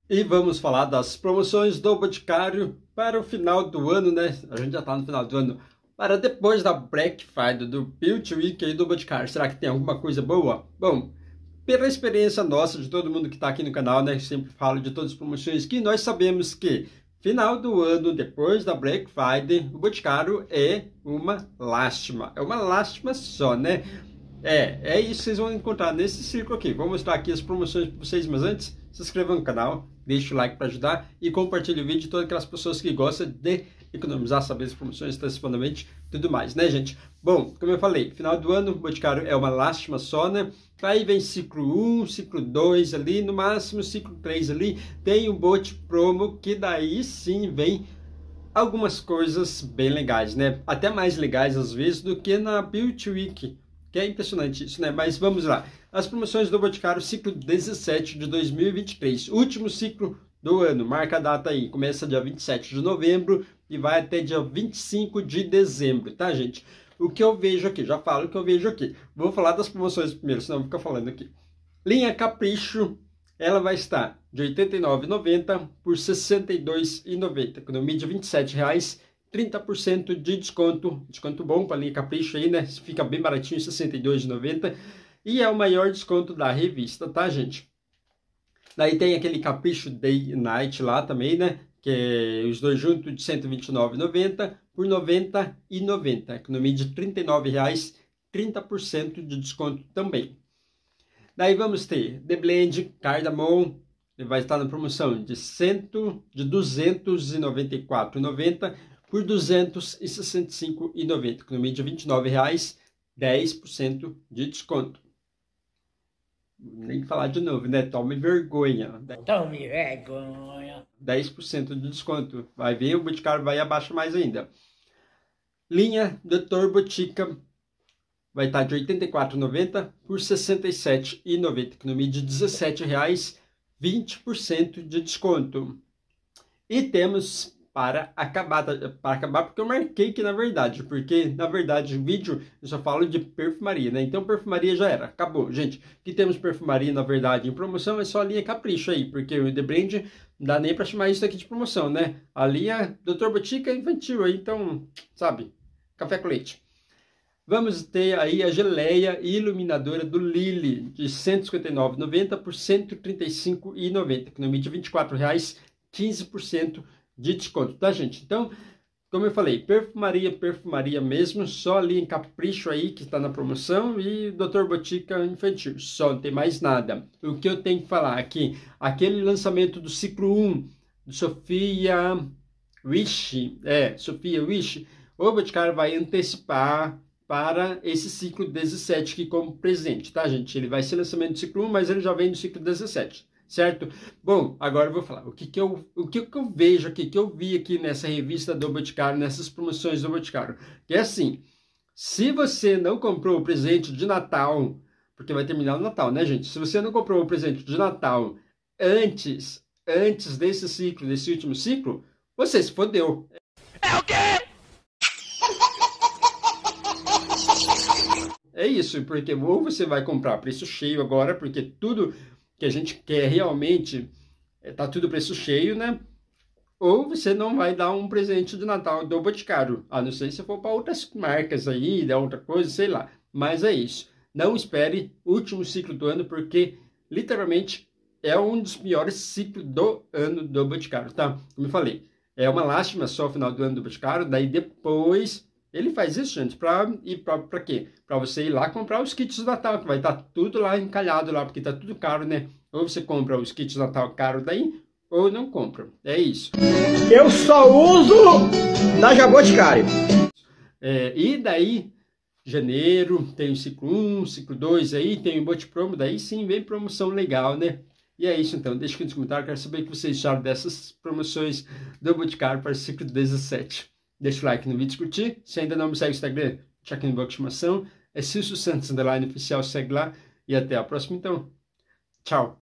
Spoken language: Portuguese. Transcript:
E vamos falar das promoções do Boticário para o final do ano, né? A gente já está no final do ano. Para depois da Black Friday, do Beauty Week e do Boticário. Será que tem alguma coisa boa? Bom, pela experiência nossa, de todo mundo que está aqui no canal, né? Sempre falo de todas as promoções que nós sabemos que final do ano, depois da Black Friday, o Boticário é uma lástima. É uma lástima só, né? É isso que vocês vão encontrar nesse círculo aqui. Vou mostrar aqui as promoções para vocês, mas antes, se inscreva no canal, deixe o like para ajudar e compartilhe o vídeo de todas aquelas pessoas que gostam de economizar, saber as promoções antecipadamente e tudo mais, né, gente? Bom, como eu falei, final do ano, o Boticário é uma lástima só, né? Aí vem ciclo 1, ciclo 2 ali, no máximo ciclo 3 ali, tem o Bot Promo, que daí sim vem algumas coisas bem legais, né? Até mais legais às vezes do que na Beauty Week. Que é impressionante isso, né? Mas vamos lá. As promoções do Boticário, ciclo 17 de 2023. Último ciclo do ano. Marca a data aí. Começa dia 27 de novembro e vai até dia 25 de dezembro, tá, gente? O que eu vejo aqui, já falo o que eu vejo aqui. Vou falar das promoções primeiro, senão eu vou ficar falando aqui. Linha Capricho, ela vai estar de R$ 89,90 por R$ 62,90. Economia de R$ 27,00. 30% de desconto bom para a linha Capricho aí, né? Fica bem baratinho, R$ 62,90. E é o maior desconto da revista, tá, gente? Daí tem aquele Capricho Day e Night lá também, né? Que é os dois juntos de R$ 129,90 por R$ 90,90. Economia de R$ 39,00, 30% de desconto também. Daí vamos ter The Blend Cardamom, vai estar na promoção de R$ 294,90 por R$ 265,90. Economia de R$ 29,00, 10% de desconto. Nem falar de novo, né? Tome vergonha. Tome vergonha. 10% de desconto. Vai ver, o Boticário vai abaixo mais ainda. Linha Dr. Botica vai estar de R$ 84,90 por R$ 67,90. Economia de R$ 17,00, 20% de desconto. E temos para acabar, porque eu marquei que na verdade, porque na verdade o vídeo eu só falo de perfumaria, né? Então perfumaria já era, acabou, gente. O que temos perfumaria na verdade em promoção é só a linha Capricho aí, porque o The Blend não dá nem para chamar isso aqui de promoção, né? A linha Dr. Botica é infantil aí, então, sabe, café com leite. Vamos ter aí a geleia iluminadora do Lily, de R$ 159,90 por R$ 135,90. Economia de R$ 24,00, 15% de desconto, tá, gente? Então, como eu falei, perfumaria mesmo, só ali em Capricho aí, que está na promoção, e Dr. Botica infantil, só não tem mais nada. O que eu tenho que falar aqui, aquele lançamento do ciclo 1, do Sofia Wish, o Boticário vai antecipar para esse ciclo 17 aqui como presente, tá, gente? Ele vai ser lançamento do ciclo 1, mas ele já vem do ciclo 17, certo? Bom, agora eu vou falar o que eu vejo aqui, que eu vi aqui nessa revista do Boticário, nessas promoções do Boticário, que é assim, se você não comprou o presente de Natal, porque vai terminar o Natal, né, gente? Se você não comprou o presente de Natal antes desse ciclo, desse último ciclo, você se fodeu. É o quê? É isso, porque ou você vai comprar preço cheio agora, porque tudo que a gente quer realmente tá tudo preço cheio, né? Ou você não vai dar um presente de Natal do Boticário, a não ser se for para outras marcas aí, dar outra coisa, sei lá. Mas é isso. Não espere o último ciclo do ano, porque literalmente é um dos piores ciclos do ano do Boticário, tá? Como eu falei, é uma lástima só o final do ano do Boticário, daí depois ele faz isso, gente, para quê? Para você ir lá comprar os kits de Natal, que vai estar tudo lá encalhado lá, porque tá tudo caro, né? Ou você compra os kits de Natal caro daí, ou não compra. É isso. Eu só uso da Jaboticário. E daí, janeiro, tem o ciclo 1, ciclo 2 aí, tem o Bot Promo, daí sim vem promoção legal, né? E é isso então, deixa aqui nos comentários, quero saber o que vocês acharam dessas promoções do Boticário para o ciclo 17. Deixa o like no vídeo e curtir. Se ainda não me segue no Instagram, deixa aqui no bloco de chamação. É Cício Santos, _oficial, segue lá. E até a próxima então. Tchau.